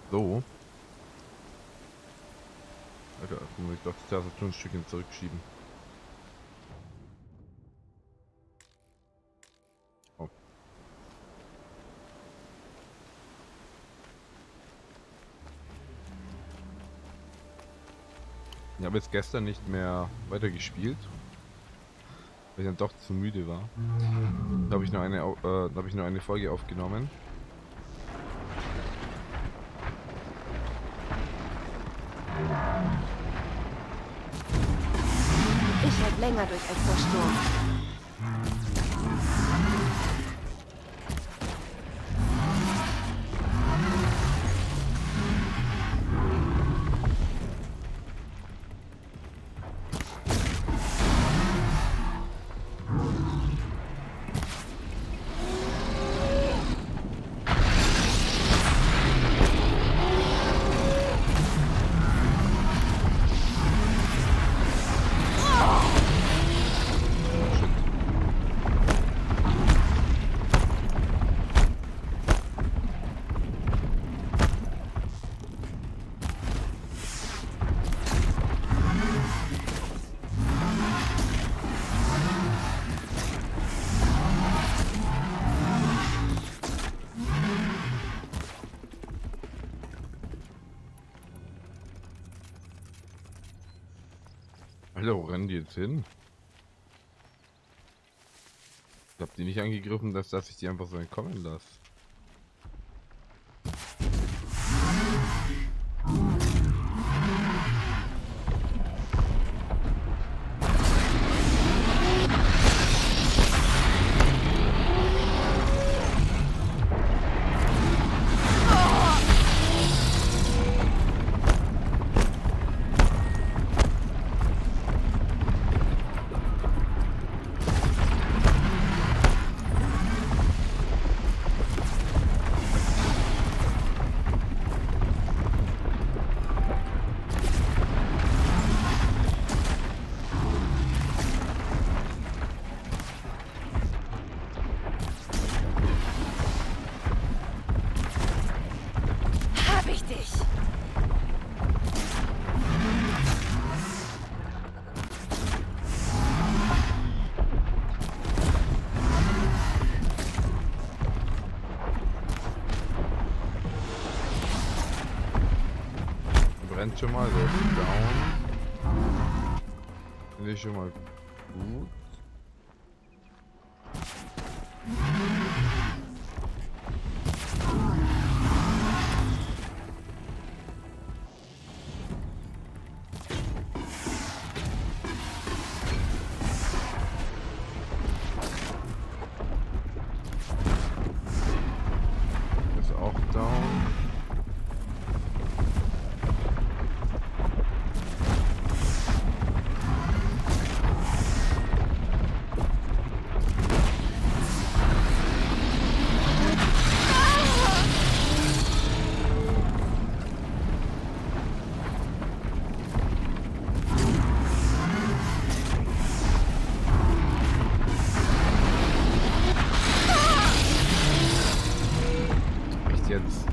So. Alter, muss ich doch die Tastatur ein Stückchen zurückschieben. Oh. Ich habe jetzt gestern nicht mehr weiter gespielt, weil ich dann doch zu müde war. Da habe ich nur eine Folge aufgenommen. Ich halte länger durch als der Sturm. Alter, wo rennen die jetzt hin? Ich hab die nicht angegriffen, dass ich die einfach so entkommen lasse. Hab ich dich! Brennt schon mal, der ist down. Finde ich schon mal gut. Ist auch down. Echt jetzt?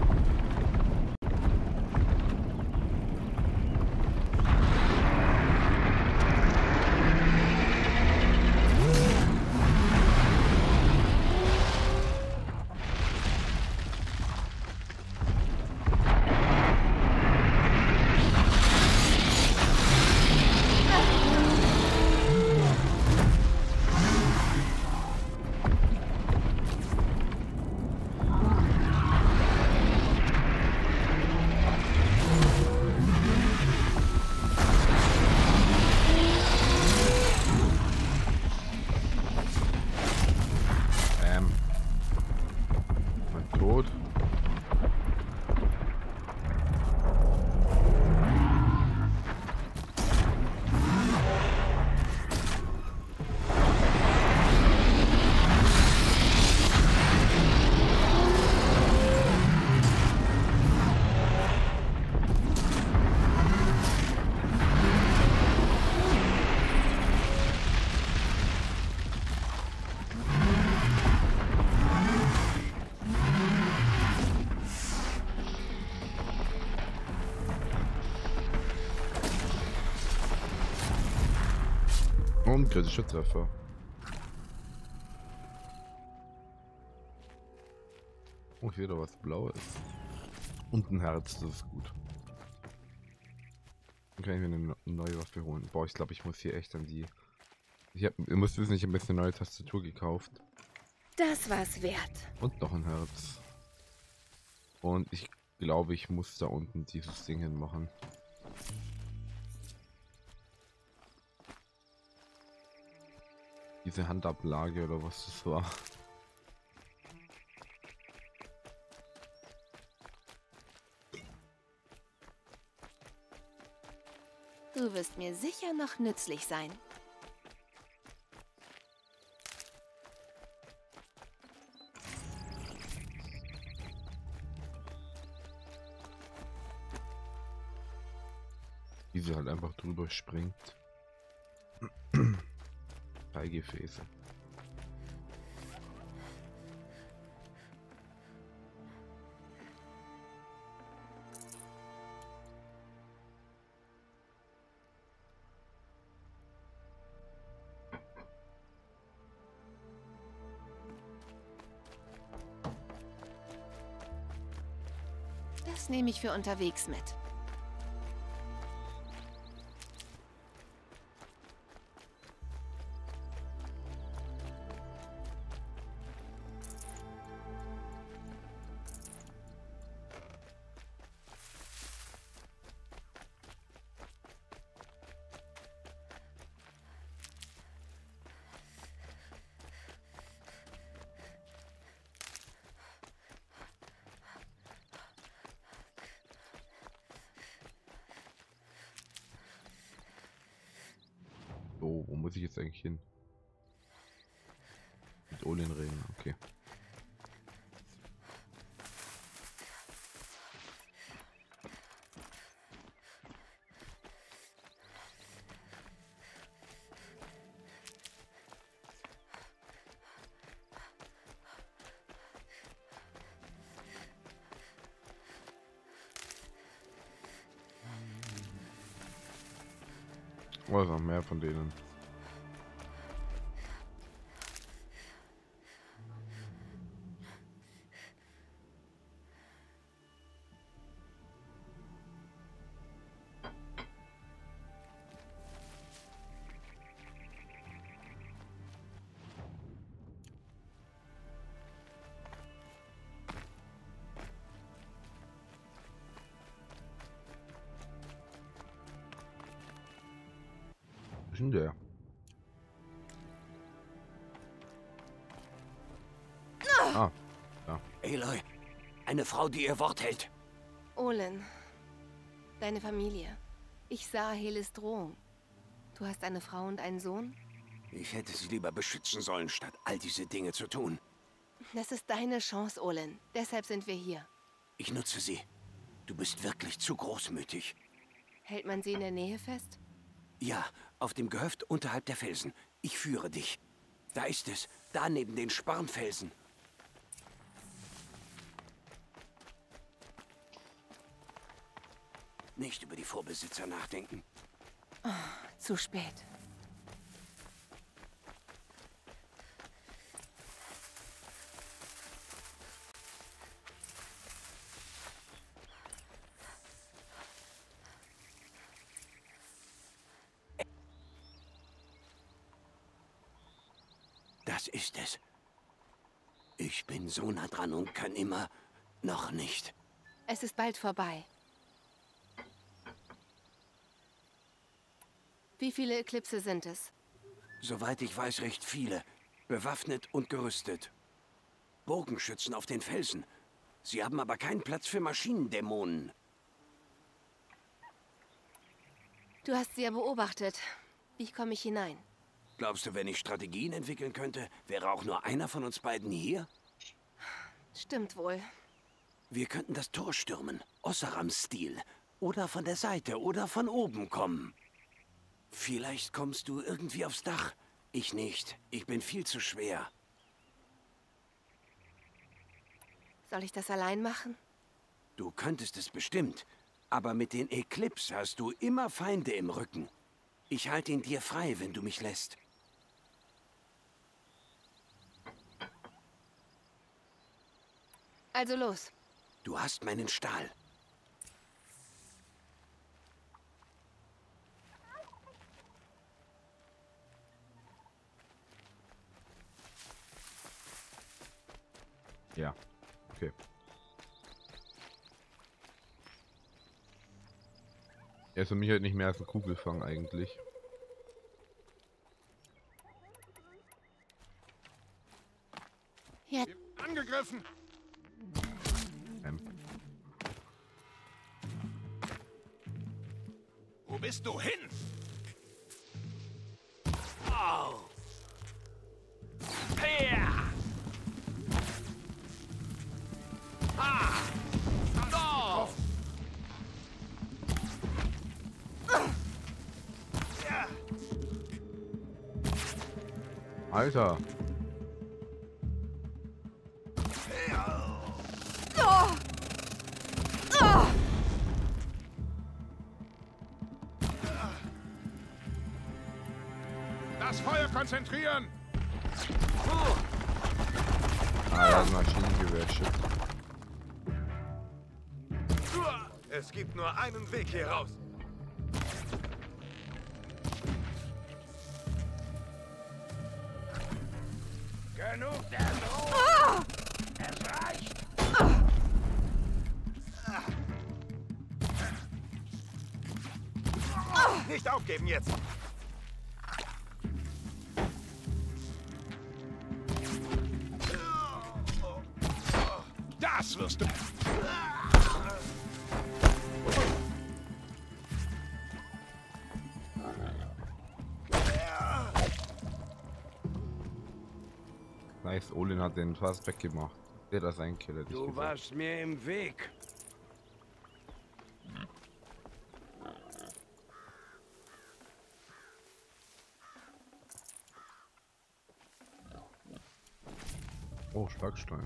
Und kritischer Treffer. Oh, wieder was Blaues. Und ein Herz, das ist gut. Dann kann ich mir eine neue Waffe holen. Boah, ich glaube, ich muss hier echt an die... ihr müsst wissen, ich habe mir jetzt eine neue Tastatur gekauft. Das war's wert. Und noch ein Herz. Und ich glaube, ich muss da unten dieses Ding hinmachen. Diese Handablage oder was das war. Du wirst mir sicher noch nützlich sein. Wie sie halt einfach drüber springt. Gefäße. Das nehme ich für unterwegs mit. So, wo muss ich jetzt eigentlich hin? Mit Olin reden, okay. Oh, es sind noch mehr von denen. Was ist denn der? Ah, ja. Aloy, eine Frau, die ihr Wort hält. Olin, deine Familie. Ich sah Helis Drohung. Du hast eine Frau und einen Sohn? Ich hätte sie lieber beschützen sollen, statt all diese Dinge zu tun. Das ist deine Chance, Olin. Deshalb sind wir hier. Ich nutze sie. Du bist wirklich zu großmütig. Hält man sie in der Nähe fest? Ja, auf dem Gehöft unterhalb der Felsen. Ich führe dich. Da ist es, da neben den Sparrenfelsen. Nicht über die Vorbesitzer nachdenken. Oh, zu spät. Das ist es. Ich bin so nah dran und kann immer noch nicht. Es ist bald vorbei. Wie viele Eklipse sind es? Soweit ich weiß, recht viele. Bewaffnet und gerüstet. Bogenschützen auf den Felsen. Sie haben aber keinen Platz für Maschinendämonen. Du hast sie ja beobachtet. Wie komme ich hinein? Glaubst du, wenn ich Strategien entwickeln könnte, wäre auch nur einer von uns beiden hier? Stimmt wohl. Wir könnten das Tor stürmen. Ossaram-Stil. Oder von der Seite oder von oben kommen. Vielleicht kommst du irgendwie aufs Dach. Ich nicht. Ich bin viel zu schwer. Soll ich das allein machen? Du könntest es bestimmt. Aber mit den Eclipse hast du immer Feinde im Rücken. Ich halte ihn dir frei, wenn du mich lässt. Also los. Du hast meinen Stahl. Ja. Okay. Er ist für mich halt nicht mehr als ein Kugelfang eigentlich. Ja. Angegriffen! Wo bist du hin? Oh. Her! Ah! Oh. Alter! Oh. Oh. Das Feuer konzentrieren! Ah, ja, Maschinengewehr, shit. Es gibt nur einen Weg hier raus. Genug der Drohung! Es reicht! Nicht aufgeben jetzt! Das wirst du... Nice, Olin hat den fast weggemacht. Der das ein Killer, hätte ich Du gesagt. warst mir im Weg. Oh, Schlagstein.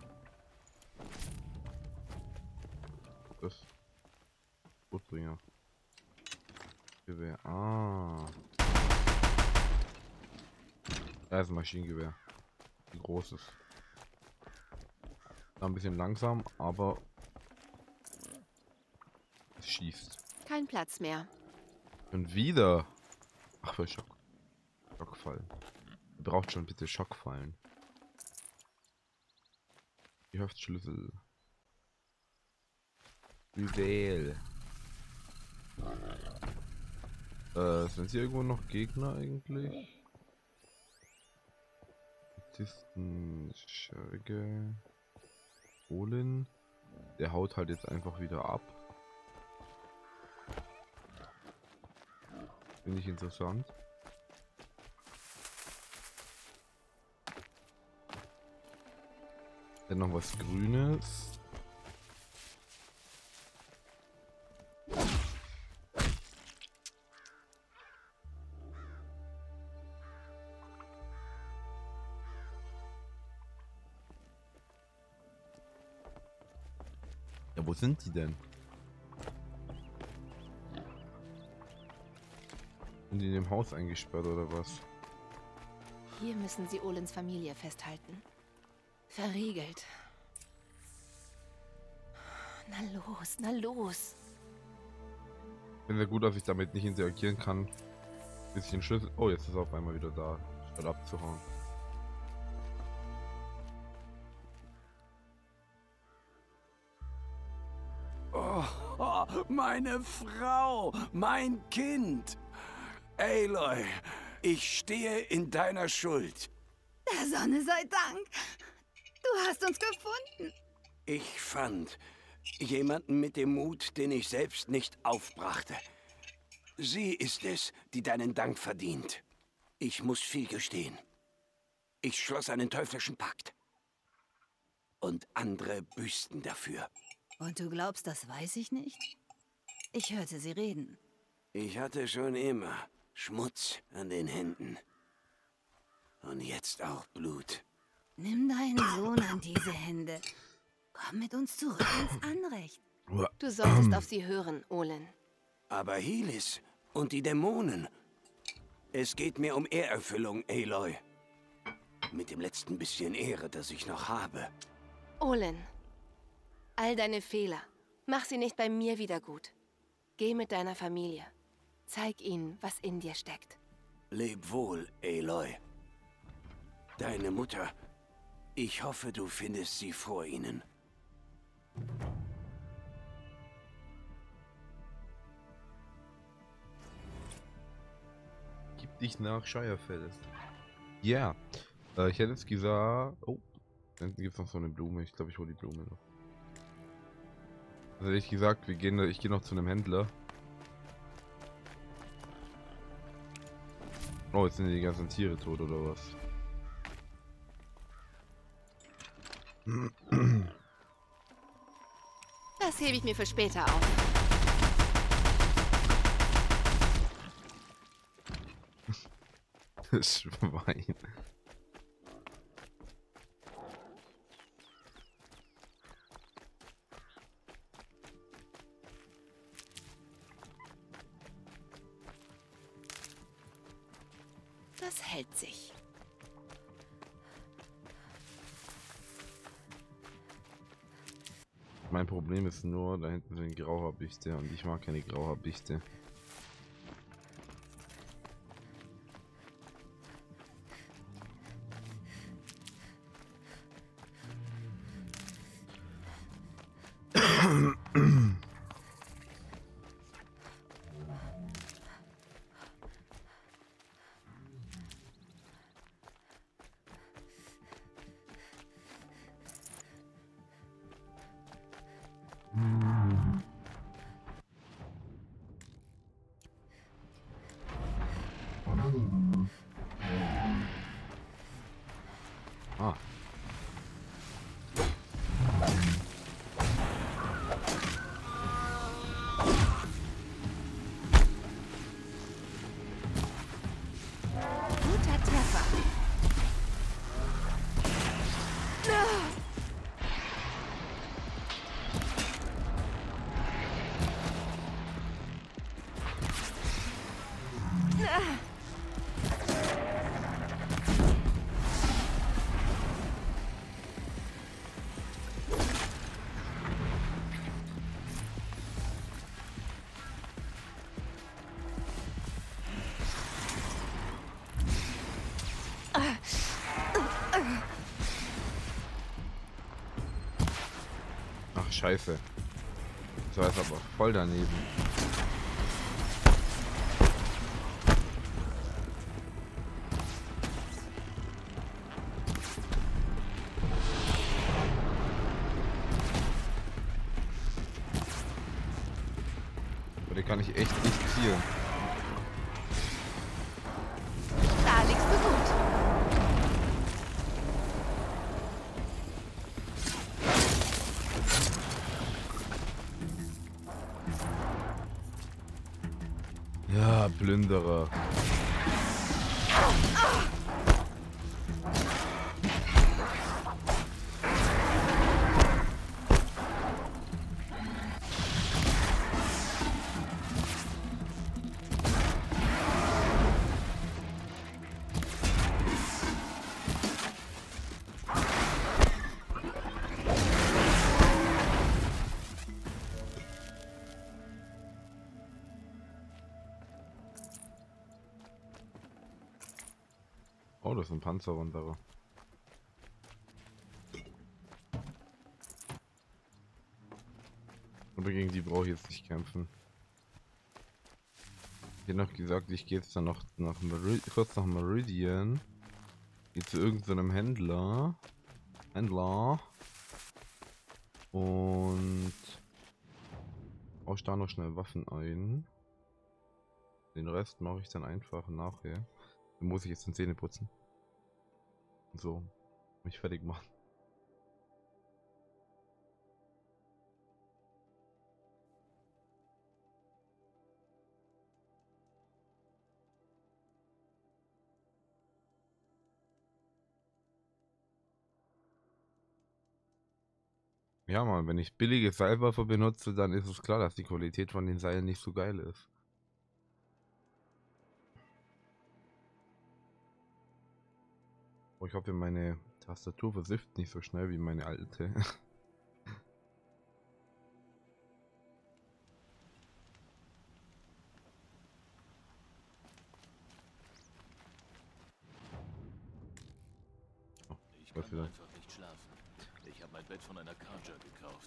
Das. Brotbringer. Gewehr. Ah. Da ist ein Maschinengewehr. Ein großes. Ein bisschen langsam, aber es schießt. Kein Platz mehr. Und wieder. Ach, für Schock. Schockfallen. Ihr braucht schon bitte Schockfallen. Die Haftschlüssel. Juwel. Sind hier irgendwo noch Gegner eigentlich? Autisten, Scherge. Olin. Der haut halt jetzt einfach wieder ab. Finde ich interessant. Dann noch was Grünes. Ja, wo sind die denn? Sind die in dem Haus eingesperrt oder was? Hier müssen sie Olins Familie festhalten. Verriegelt. Na los, na los. Ich finde ja gut, dass ich damit nicht interagieren kann. Bis ich den Schlüssel... Oh, jetzt ist er auf einmal wieder da. Statt abzuhauen. Oh, meine Frau, mein Kind. Aloy, ich stehe in deiner Schuld. Der Sonne sei Dank. Du hast uns gefunden. Ich fand jemanden mit dem Mut, den ich selbst nicht aufbrachte. Sie ist es, die deinen Dank verdient. Ich muss viel gestehen. Ich schloss einen teuflischen Pakt. Und andere büßten dafür. Und du glaubst, das weiß ich nicht? Ich hörte sie reden. Ich hatte schon immer Schmutz an den Händen. Und jetzt auch Blut. Nimm deinen Sohn an diese Hände. Komm mit uns zurück ins Anrecht. Du solltest auf sie hören, Olin. Aber Hilis und die Dämonen. Es geht mir um Ehrerfüllung, Aloy. Mit dem letzten bisschen Ehre, das ich noch habe. Olin, all deine Fehler. Mach sie nicht bei mir wieder gut. Geh mit deiner Familie. Zeig ihnen, was in dir steckt. Leb wohl, Aloy. Deine Mutter. Ich hoffe, du findest sie vor ihnen. Gib dich nach Shirefeld. Ja. Ich hätte jetzt gesagt... Oh. Da hinten gibt es noch so eine Blume. Ich glaube, ich hole die Blume noch. Also hätte ich gesagt, ich gehe noch zu einem Händler. Oh, jetzt sind die ganzen Tiere tot, oder was? Das hebe ich mir für später auf. Das Schwein. Das hält sich. Mein Problem ist nur, da hinten sind Grauhaarbichte und ich mag keine Grauhaarbichte. Ah. Guter Treffer. Ach, scheiße. Das war jetzt aber voll daneben. Aber den kann ich echt nicht zielen. Da liegst du gut. Ja, Plünderer. Oh, das ist ein Panzerwanderer. Aber gegen die brauche ich jetzt nicht kämpfen. Ich hätte noch gesagt, ich gehe jetzt dann noch kurz nach Meridian. Gehe zu irgendeinem Händler. Und tausche da noch schnell Waffen ein. Den Rest mache ich dann einfach nachher. Dann muss ich jetzt den Zähne putzen. So, mich fertig machen. Ja, Mann, wenn ich billige Seilwaffe benutze, dann ist es klar, dass die Qualität von den Seilen nicht so geil ist. Oh, ich hoffe, meine Tastatur versifft nicht so schnell wie meine alte. Ich Was kann wieder? einfach nicht schlafen. Ich habe mein Bett von einer Carja gekauft.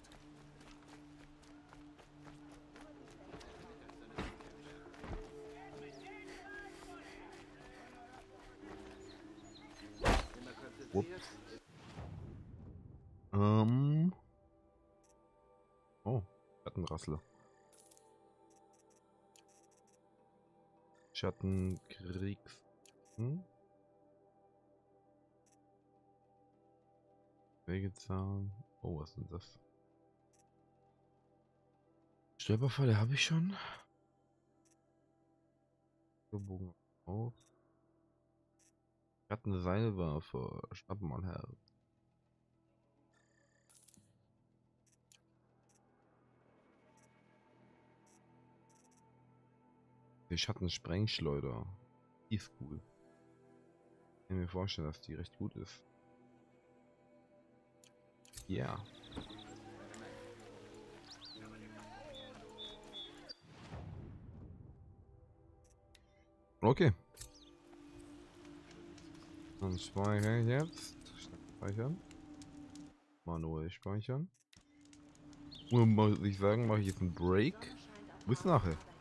Ups. Oh, Schattenrassler. Schattenkriegs. Wegezahlen. Oh, was ist denn das? Stolperfalle habe ich schon. Bogen auf. Schattenseilwaffe. Schnappen mal her. Die Schattensprengschleuder. Die ist cool. Ich kann mir vorstellen, dass die recht gut ist. Ja. Okay. Dann speichere ich jetzt. Speichern. Manuell speichern. Und muss ich sagen, mache ich jetzt einen Break. Bis nachher.